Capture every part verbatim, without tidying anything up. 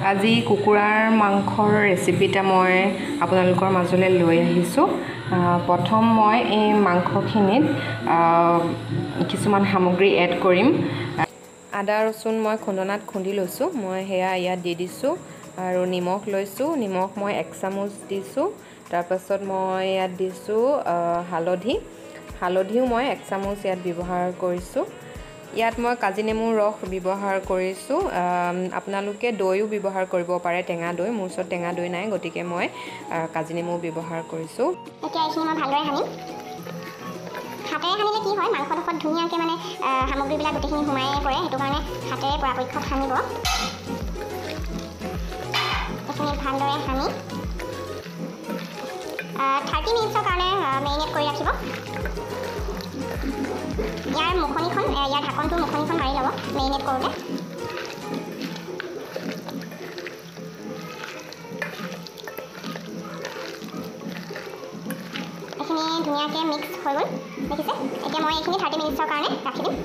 আজি কুকুৰাৰ মাংসৰ ৰেচিপিটা মই আপোনালোকৰ মাজলৈ লৈ আহিছোঁ। প্ৰথম মই এই মাংসখিনিত কিছুমান সামগ্ৰী এড কৰিম। আদা ৰচুন মই খুন্দনাত খুন্দি লৈছোঁ, মই সেয়া ইয়াত দি দিছোঁ। আৰু নিমখ লৈছোঁ, নিমখ মই এক চামুচ দিছোঁ। তাৰপাছত মই ইয়াত দিছোঁ হালধি, হালধিও মই এক চামুচ ইয়াত ব্যৱহাৰ কৰিছোঁ। ইয়াত মই কাজি নেমুৰ ৰস ব্যৱহাৰ কৰিছোঁ। আপোনালোকে দৈও ব্যৱহাৰ কৰিব পাৰে, টেঙা দৈ। মোৰ ওচৰত টেঙা দৈ নাই, গতিকে মই কাজি নেমু ব্যৱহাৰ কৰিছোঁ। এতিয়া এইখিনি মই ভালদৰে সানিম। হাতেৰে সানিলে কি হয়, মাংসডোখৰত ধুনীয়াকৈ মানে সামগ্ৰীবিলাক গোটেইখিনি সোমাই পৰে, সেইটো কাৰণে হাতেৰে পৰাপক্ষত সানিব। এইখিনি ভালদৰে সানি থাৰ্টি মিনিটছৰ কাৰণে মেৰিনেট কৰি ৰাখিব। ইয়াৰ মুখনিখন, ইয়াৰ ঢাকনটোৰ মুখনিখন মাৰি ল'ব মেৰিনেট কৰোঁতে। এইখিনি ধুনীয়াকৈ মিক্স হৈ গ'ল, দেখিছে? এতিয়া মই এইখিনি থাৰ্টি মিনিটছৰ কাৰণে ৰাখি দিম।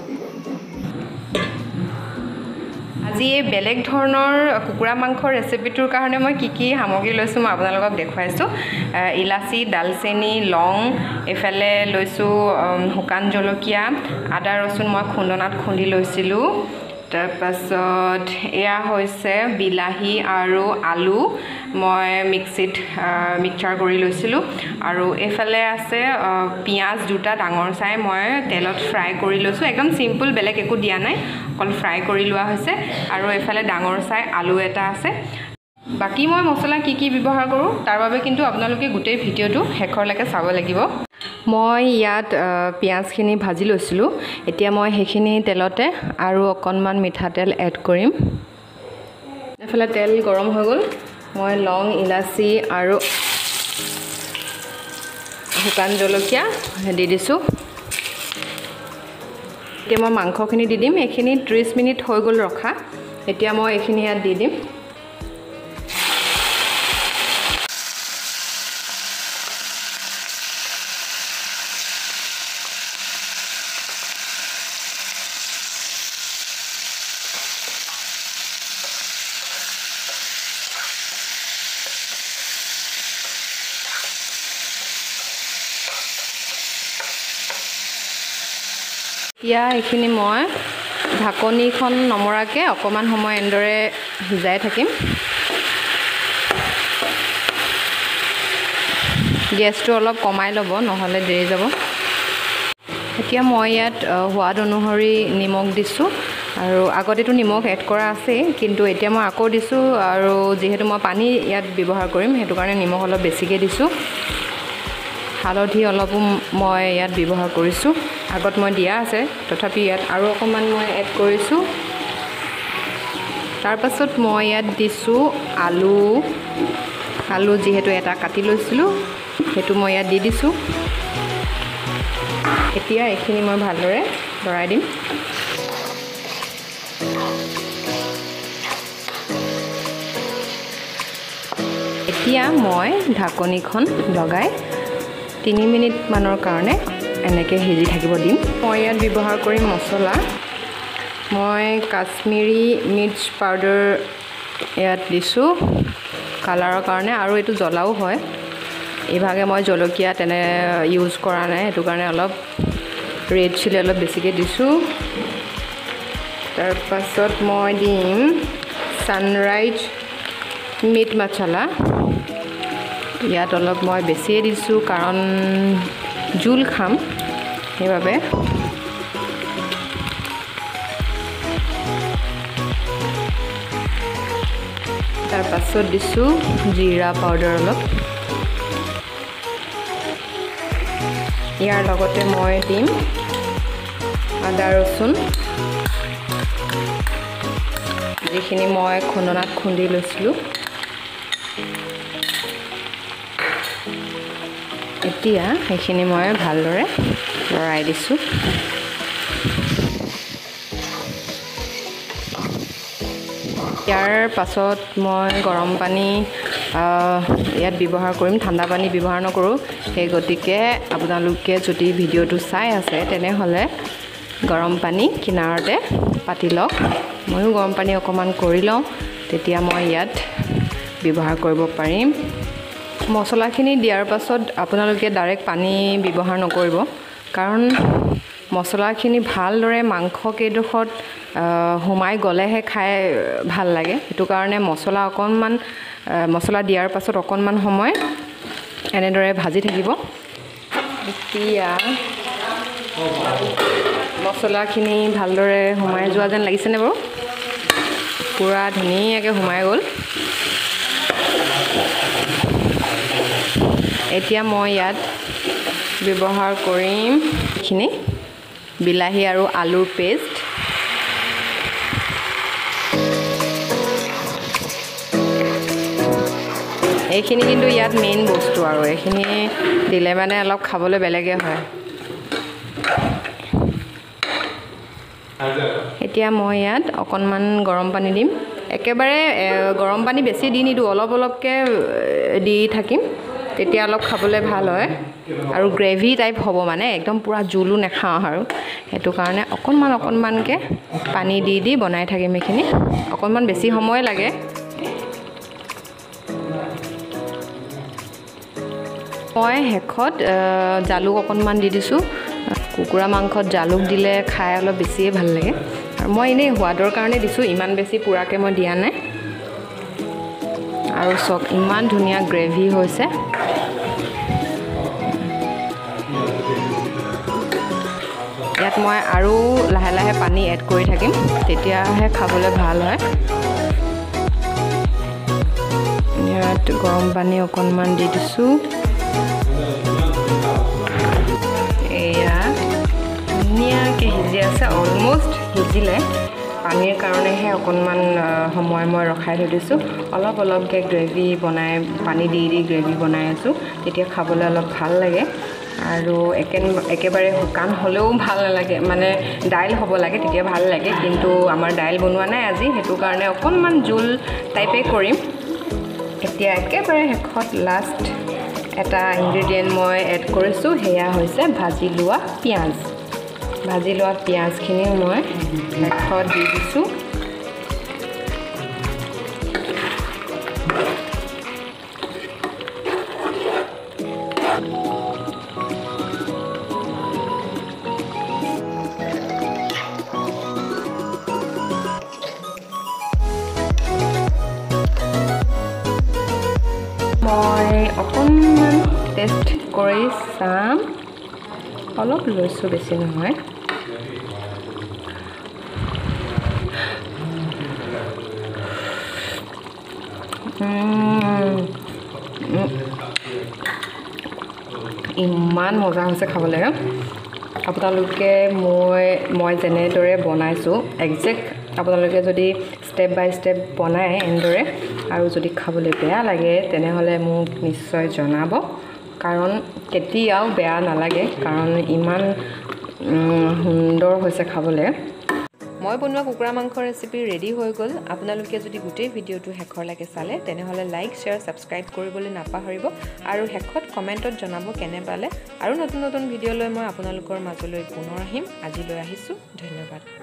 আজি এই বেলেগ ধৰণৰ কুকুৰা মাংসৰ ৰেচিপিটোৰ কাৰণে মই কি কি সামগ্ৰী লৈছোঁ মই আপোনালোকক দেখুৱাইছোঁ। ইলাচি, ডালচেনি, লং, এইফালে লৈছোঁ শুকান জলকীয়া, আদা ৰচুন মই খুন্দনাত খুন্দি লৈছিলোঁ। তাৰপাছত এয়া হৈছে বিলাহী আৰু আলু মই মিক্সিত মিক্সাৰ কৰি লৈছিলোঁ। আৰু এইফালে আছে পিঁয়াজ দুটা ডাঙৰ চাই মই তেলত ফ্ৰাই কৰি লৈছোঁ। একদম চিম্পুল, বেলেগ একো দিয়া নাই, অকল ফ্ৰাই কৰি লোৱা হৈছে। আৰু এইফালে ডাঙৰ চাই আলু এটা আছে। বাকী মই মছলা কি কি ব্যৱহাৰ কৰোঁ তাৰ বাবে কিন্তু আপোনালোকে গোটেই ভিডিঅ'টো শেষৰলৈকে চাব লাগিব। মই ইয়াত পিঁয়াজখিনি ভাজি লৈছিলোঁ। এতিয়া মই সেইখিনি তেলতে আৰু অকণমান মিঠাতেল এড কৰিম। এইফালে তেল গৰম হৈ গ'ল, মই লং, ইলাচি আৰু শুকান জলকীয়া দি দিছোঁ। এতিয়া মই মাংসখিনি দি দিম। এইখিনি ত্ৰিছ মিনিট হৈ গ'ল ৰখা। এতিয়া মই এইখিনি ইয়াত দি দিম। এতিয়া এইখিনি মই ঢাকনিখন নমৰাকৈ অকণমান সময় এনেদৰে সিজাই থাকিম। গেছটো অলপ কমাই ল'ব, নহ'লে দেৰি যাব। এতিয়া মই ইয়াত সোৱাদ অনুসৰি নিমখ দিছোঁ। আৰু আগতেতো নিমখ এড কৰা আছেই, কিন্তু এতিয়া মই আকৌ দিছোঁ। আৰু যিহেতু মই পানী ইয়াত ব্যৱহাৰ কৰিম, সেইটো কাৰণে নিমখ অলপ বেছিকৈ দিছোঁ। হালধি অলপো মই ইয়াত ব্যৱহাৰ কৰিছোঁ, আগত মই দিয়া আছে, তথাপি ইয়াত আৰু অকণমান মই এড কৰিছোঁ। তাৰপাছত মই ইয়াত দিছোঁ আলু, আলু যিহেতু এটা কাটি লৈছিলোঁ, সেইটো মই ইয়াত দি দিছোঁ। এতিয়া এইখিনি মই ভালদৰে লৰাই দিম। এতিয়া মই ঢাকনিখন লগাই তিনি মিনিটমানৰ কাৰণে এনেকৈ সিজি থাকিব দিম। মই ইয়াত ব্যৱহাৰ কৰিম মছলা। মই কাশ্মীৰী মিৰ্চ পাউডাৰ ইয়াত দিছোঁ কালাৰৰ কাৰণে, আৰু এইটো জ্বলাও হয়। ইভাগে মই জলকীয়া তেনে ইউজ কৰা নাই, সেইটো কাৰণে অলপ ৰেড চিলি অলপ বেছিকৈ দিছোঁ। তাৰপাছত মই দিম ছানৰাইজ মিট মছলা। ইয়াত অলপ মই বেছিয়ে দিছোঁ, কাৰণ জোল খাম সেইবাবে। তাৰপাছত দিছোঁ জিৰা পাউডাৰ অলপ। ইয়াৰ লগতে মই দিম আদা ৰচুন, যিখিনি মই খুন্দনাত খুন্দি লৈছিলোঁ। এতিয়া সেইখিনি মই ভালদৰে লৰাই দিছোঁ। ইয়াৰ পাছত মই গৰম পানী ইয়াত ব্যৱহাৰ কৰিম, ঠাণ্ডা পানী ব্যৱহাৰ নকৰোঁ। সেই গতিকে আপোনালোকে যদি ভিডিঅ'টো চাই আছে তেনেহ'লে গৰম পানী কিনাৰতে পাতি লওক। ময়ো গৰম পানী অকণমান কৰি লওঁ, তেতিয়া মই ইয়াত ব্যৱহাৰ কৰিব পাৰিম মছলাখিনি দিয়াৰ পাছত আপোনালোকে ডাইৰেক্ট পানী ব্যৱহাৰ নকৰিব কাৰণ মছলাখিনি ভালদৰে মাংস কেইডোখৰত হুমাই গলেহে খাই ভাল লাগে সেইটো কাৰণে মছলা অকণমান মছলা দিয়াৰ পাছত অকণমান সময় এনেদৰে ভাজি থাকিব এতিয়া মছলাখিনি ভালদৰে হুমাই যোৱা যেন লাগিছেনে বাৰু পুৰা ধুনীয়াকৈ হুমাই গ'ল এতিয়া মই ইয়াত ব্যৱহাৰ কৰিম এইখিনি বিলাহী আৰু আলুৰ পেষ্ট এইখিনি কিন্তু ইয়াত মেইন বস্তু আৰু এইখিনি দিলে মানে অলপ খাবলৈ বেলেগে হয় এতিয়া মই ইয়াত অকণমান গৰম পানী দিম একেবাৰে গৰম পানী বেছি দি নিদিওঁ অলপ অলপকৈ দি থাকিম তেতিয়া অলপ খাবলৈ ভাল হয় আৰু গ্ৰেভি টাইপ হ'ব মানে একদম পুৰা জুলো নাখাওঁ আৰু সেইটো কাৰণে অকণমান অকণমানকৈ পানী দি দি বনাই থাকিম এইখিনি অকণমান বেছি সময় লাগে মই শেষত জালুক অকণমান দি দিছোঁ কুকুৰা মাংসত জালুক দিলে খাই অলপ বেছিয়ে ভাল লাগে আৰু মই এনেই সোৱাদৰ কাৰণে দিছোঁ ইমান বেছি পুৰাকৈ মই দিয়া নাই আৰু চক ইমান ধুনীয়া গ্ৰেভি হৈছে ইয়াত মই আৰু লাহে লাহে পানী এড কৰি থাকিম তেতিয়াহে খাবলৈ ভাল হয় ইয়াত গৰম পানী অকণমান দি দিছোঁ এয়া ধুনীয়াকৈ সিজি আছে অলমষ্ট সিজিলে পানীৰ কাৰণেহে অকণমান সময় মই ৰখাই থৈ দিছোঁ অলপ অলপকৈ গ্ৰেভি বনাই পানী দি দি গ্ৰেভি বনাই আছোঁ তেতিয়া খাবলৈ অলপ ভাল লাগে আৰু একে একেবাৰে শুকান হ'লেও ভাল নালাগে মানে দাইল হ'ব লাগে তেতিয়া ভাল লাগে কিন্তু আমাৰ দাইল বনোৱা নাই আজি সেইটো কাৰণে অকণমান জোল টাইপেই কৰিম এতিয়া একেবাৰে শেষত লাষ্ট এটা ইনগ্ৰেডিয়েণ্ট মই এড কৰিছোঁ সেয়া হৈছে ভাজি লোৱা পিঁয়াজ ভাজি লোৱা পিঁয়াজখিনিও মই শেষত দি দিছোঁ মই অকণমান টেষ্ট কৰি চাম অলপ লৈছোঁ বেছি নহয় ইমান মজা হৈছে খাবলৈ আপোনালোকে মই মই যেনেদৰে বনাইছোঁ একজেক্ট আপোনালোকে যদি ষ্টেপ বাই ষ্টেপ বনায় এনেদৰে আৰু যদি খাবলৈ বেয়া লাগে তেনেহ'লে মোক নিশ্চয় জনাব কাৰণ কেতিয়াও বেয়া নালাগে কাৰণ ইমান সুন্দৰ হৈছে খাবলৈ মই বনোৱা কুকুৰা মাংস ৰেচিপি ৰেডি হৈ গ'ল আপোনালোকে যদি গোটেই ভিডিঅ'টো শেষৰলৈকে চালে তেনেহ'লে লাইক শ্বেয়াৰ ছাবস্ক্ৰাইব কৰিবলৈ নাপাহৰিব আৰু শেষত কমেণ্টত জনাব কেনে পালে আৰু নতুন নতুন ভিডিঅ' লৈ মই আপোনালোকৰ মাজলৈ পুনৰ আহিম আজিলৈ আহিছোঁ ধন্যবাদ